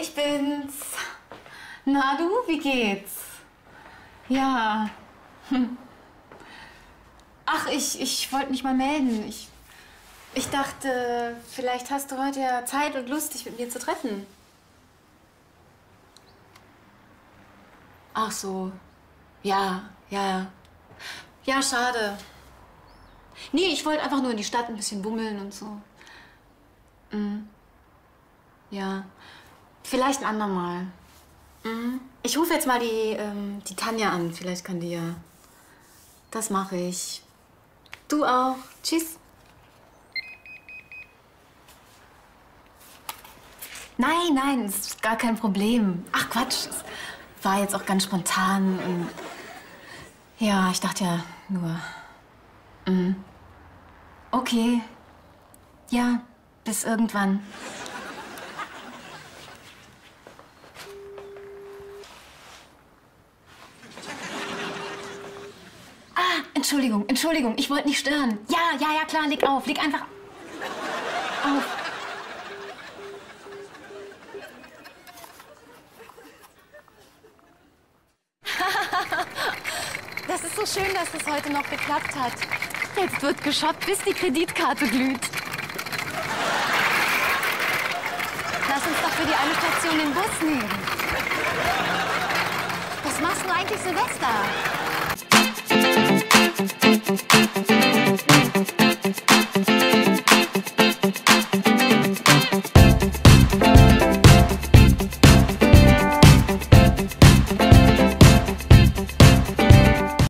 ich bin's. Na du, wie geht's? Ja. Ach, ich wollte mich mal melden. Ich dachte, vielleicht hast du heute ja Zeit und Lust, dich mit mir zu treffen. Ach so. Ja. Ja, schade. Nee, ich wollte einfach nur in die Stadt ein bisschen bummeln und so. Ja. Vielleicht ein andermal. Ich rufe jetzt mal die Tanja an. Vielleicht kann die ja. Das mache ich. Du auch. Tschüss. Nein, das ist gar kein Problem. Ach Quatsch, das war jetzt auch ganz spontan. Ja, ich dachte ja nur. Okay. Ja, bis irgendwann. Entschuldigung, ich wollte nicht stören. Ja, klar, leg auf, leg einfach auf. Das ist so schön, dass es heute noch geklappt hat. Jetzt wird geshoppt, bis die Kreditkarte glüht. Lass uns doch für die eine Station den Bus nehmen. Was machst du eigentlich Silvester?